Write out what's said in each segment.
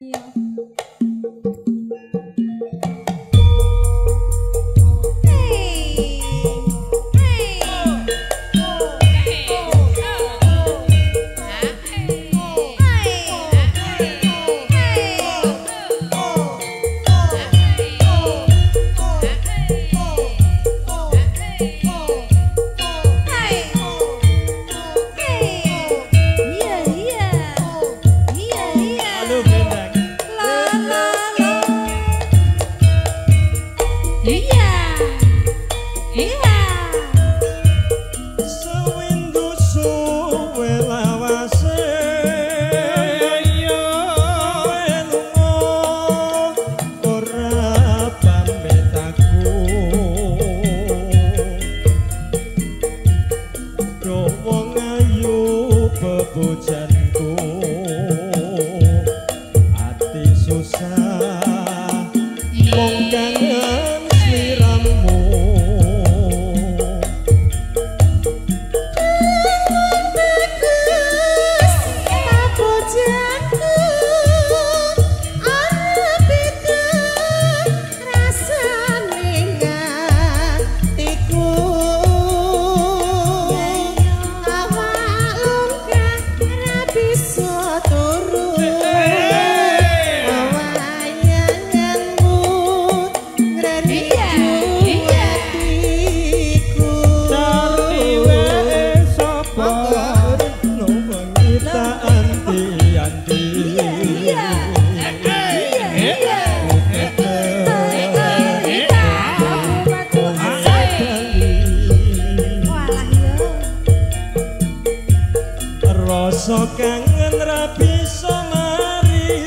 rasa kangen ra bisa mari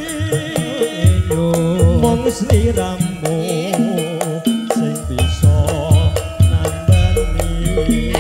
mung sliramu sing bisa nandani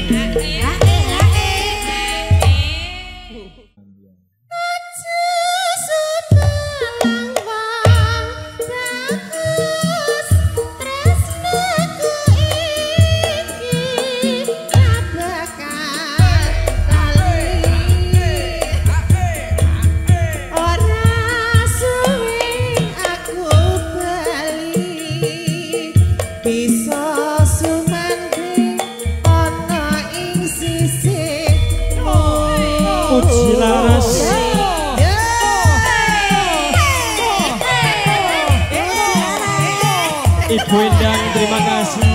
Ibu Endang, terima kasih.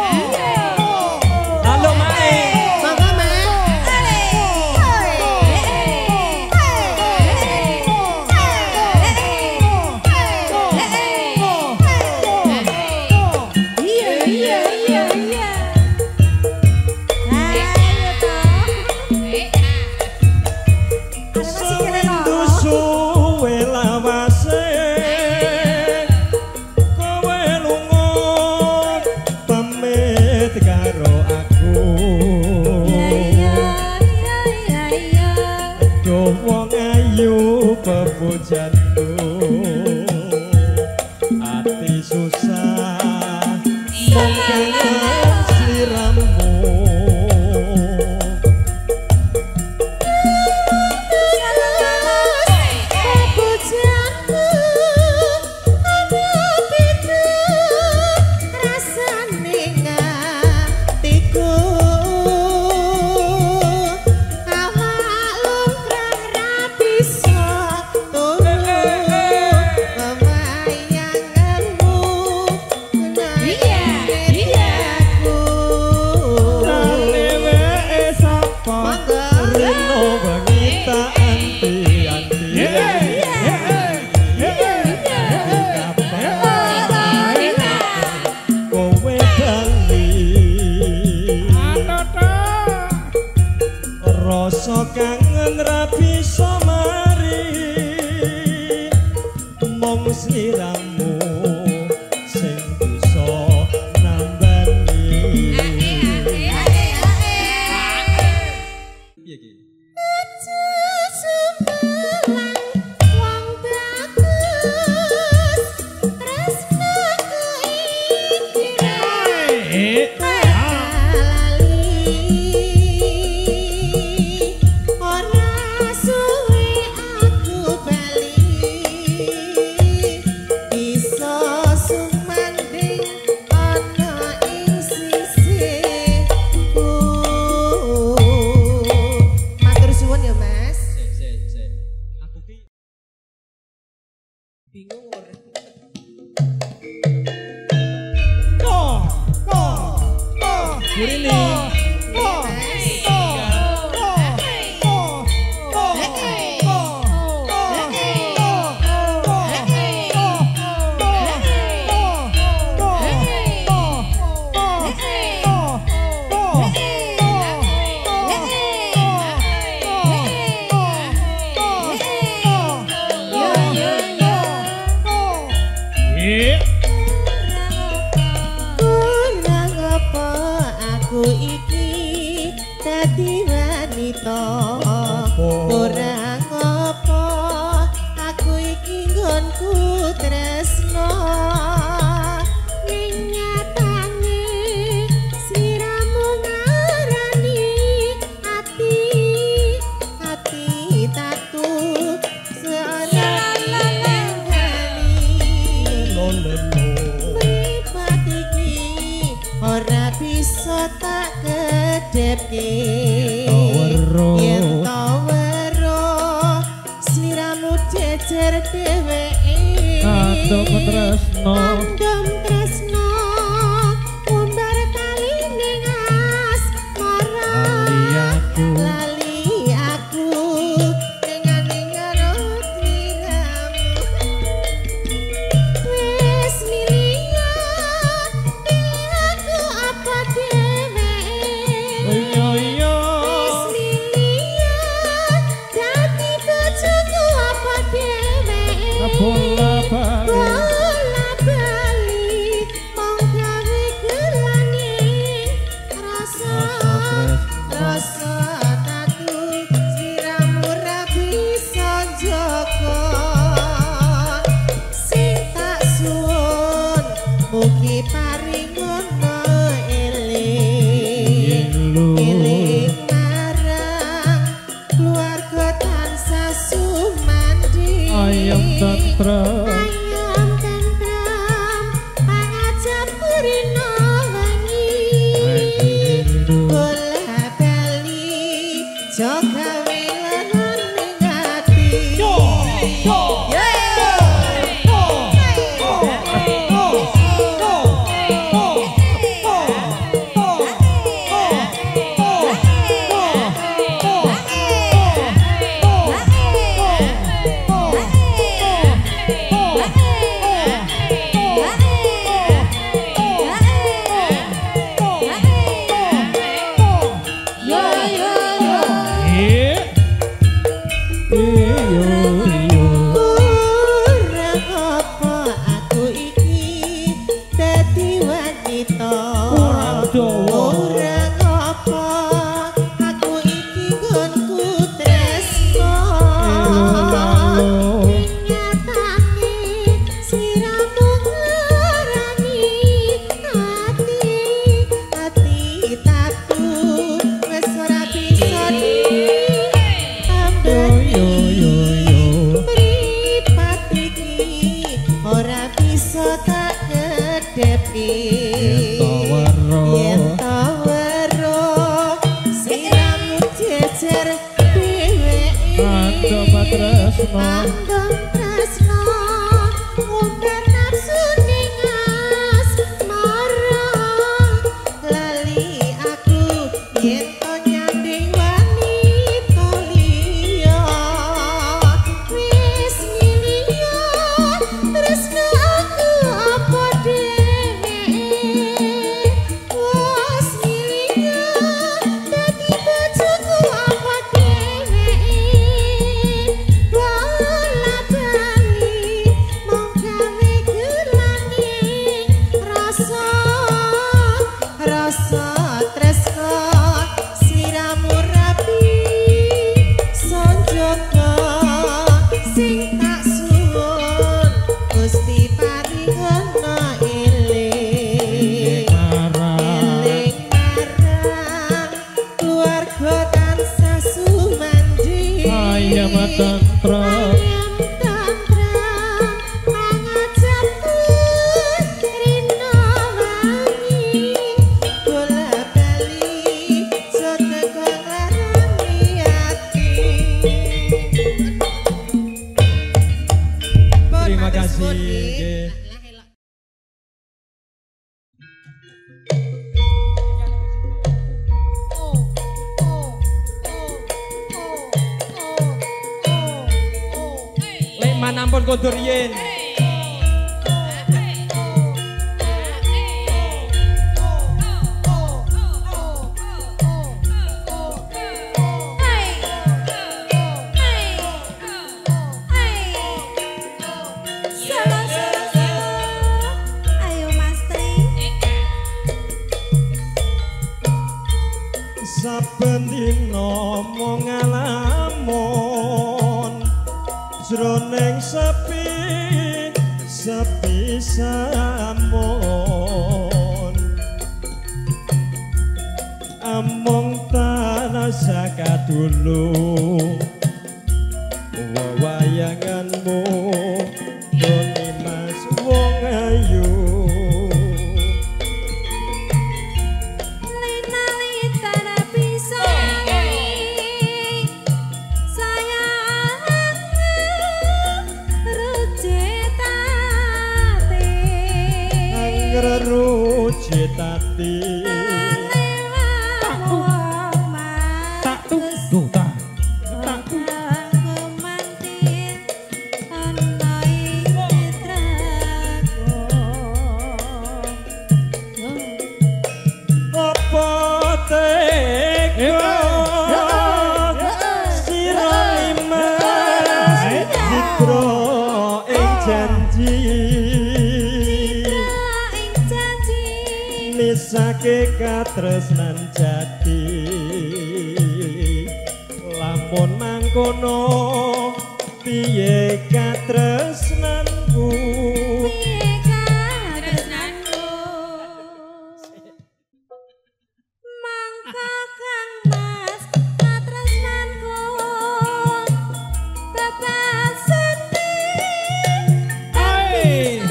Halo Mae. Mangga Mae. Iya. Pepujanku hati susah mengkangen sliramu rasa kangen ra bisa mari mung sliramu sing bisa nambani piye iki Bingung ora. Burini. Yen tawero sliramu jejer dheweke Kandhom tresno umbar kali ning asmara lali aku dengan sliramu wis milian aku apa bola bali mong gawe gelane rasa takut sliramu ra bisa jaga sing tak suwun mugi paringono eling marang keluarga tansah sumandi ayam tentrem pangajap purina wangi bola bali jaga wilanan ning ati yen tawero sliramu jejer dheweke Kandhom tresno umbar nafsu ning asmara lali aku yen to nyanding wanita liya wis milian tresno aku apa bola kasih. Nggih. Lek manampun kudu riyin. Saben dina mung ngalamun jroning sepi samun amung tanah sakadulu wayanganmu doni mas wong ayu Tati tak tunggu tak kemantin anai mitraku apa teko sira limas citra ing janji nisake katresnan jati lamun mangkono piye katresnanku mangka kang mas katresnanku bapak sedih ai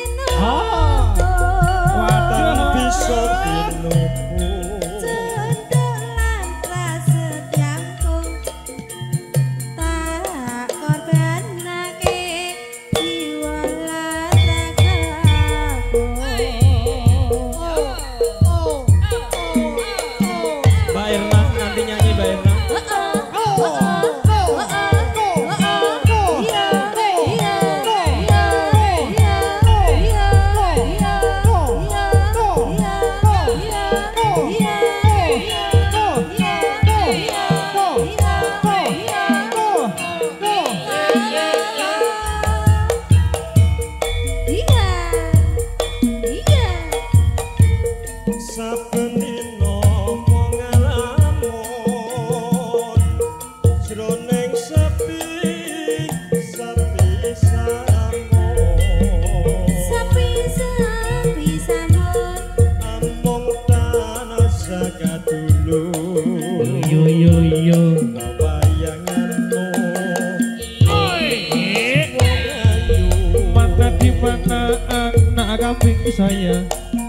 saya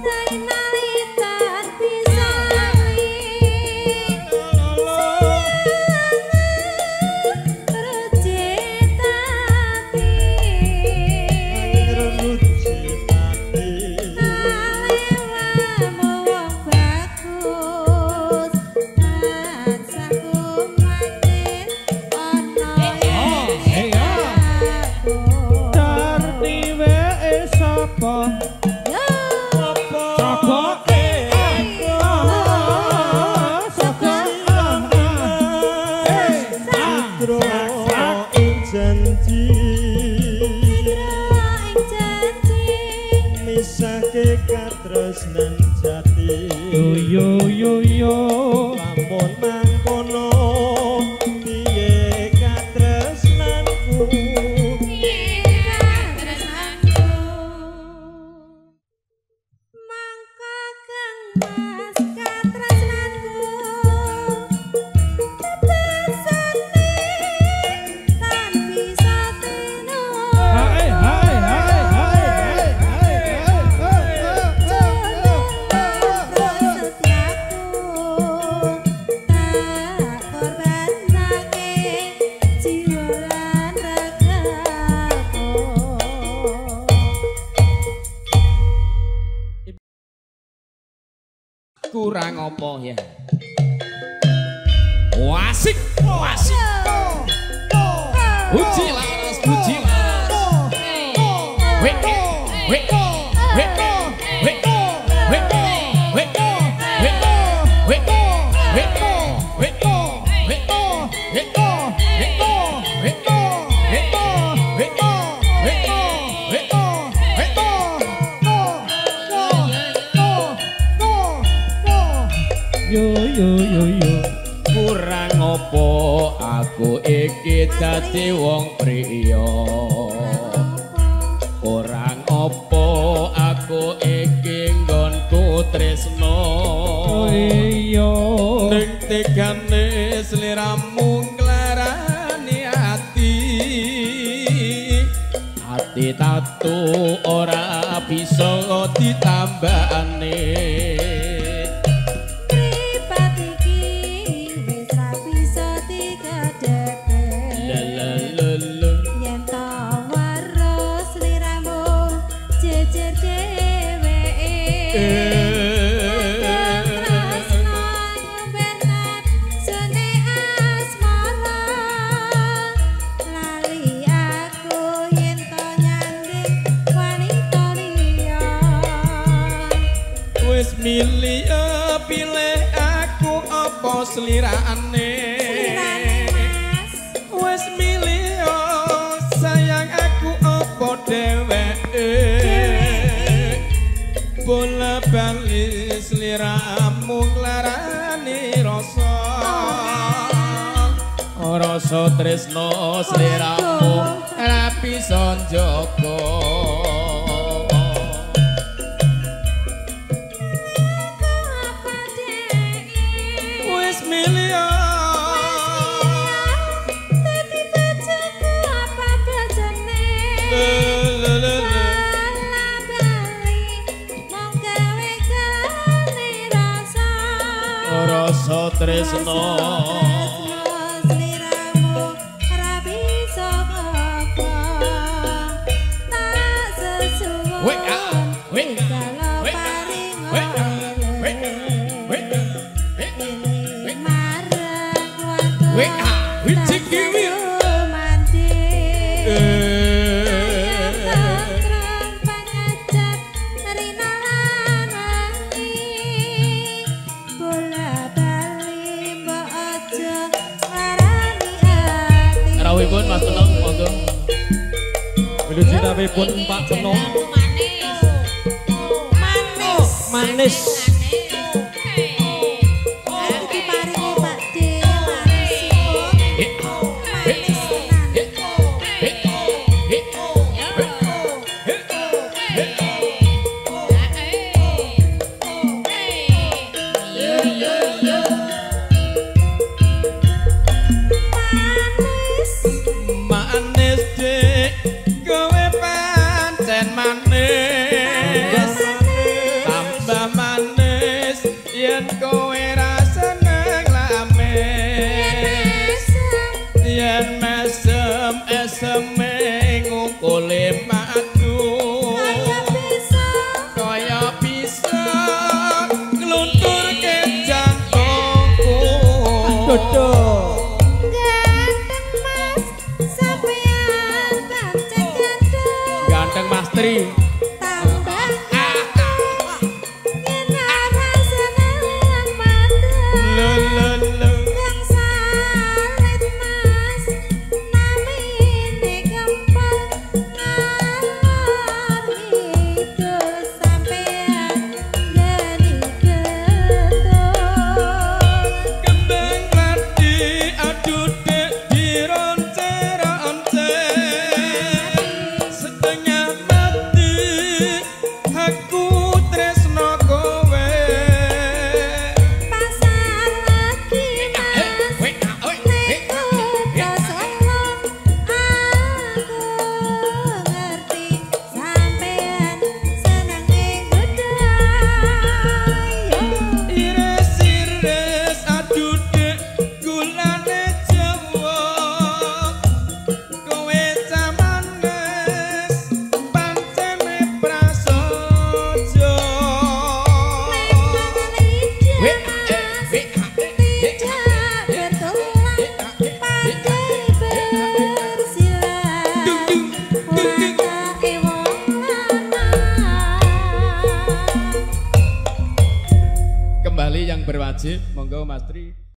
lamun mangkono piye katresnanku mangka kang mas katresnanku tebasane tan bisa teno hai kurang apa ya? Wasik, wasik. Puji laras, puji laras. Wek, wek, wek, wek, wek, wek, wek, wek, wek, wek, kurang opo aku iki dadi wong priya. Kurang opo aku iki nggonku tresno. Iya Ning tegane sliramu nglarani ati. Ati tatu ora bisa ditambahane. Milih pilih aku apa slirane. Wes milih sayang aku apa dheweke. Bola bali sliramu nglarani rasa. Rasa tresno sliramu ora bisa njaga. Rasa tresno sliramu ora bisa apa tak sesuwun wek wek kalau paring wek marang waktu wek wicik kiwi Rawipun Mas Tenong monggo. Menuju rawipun Pak Tenong. Manis. Manis. Iki paringe Pak De manisipun. Manis tenan. manis dik kowe pancen manis tambah manis yen kowe ra seneng lamis yen mesem eseme ngukule madu kaya bisa nglunturke jantungku ganteng Mas Tri setengah mati Jih, monggo Mas Tri.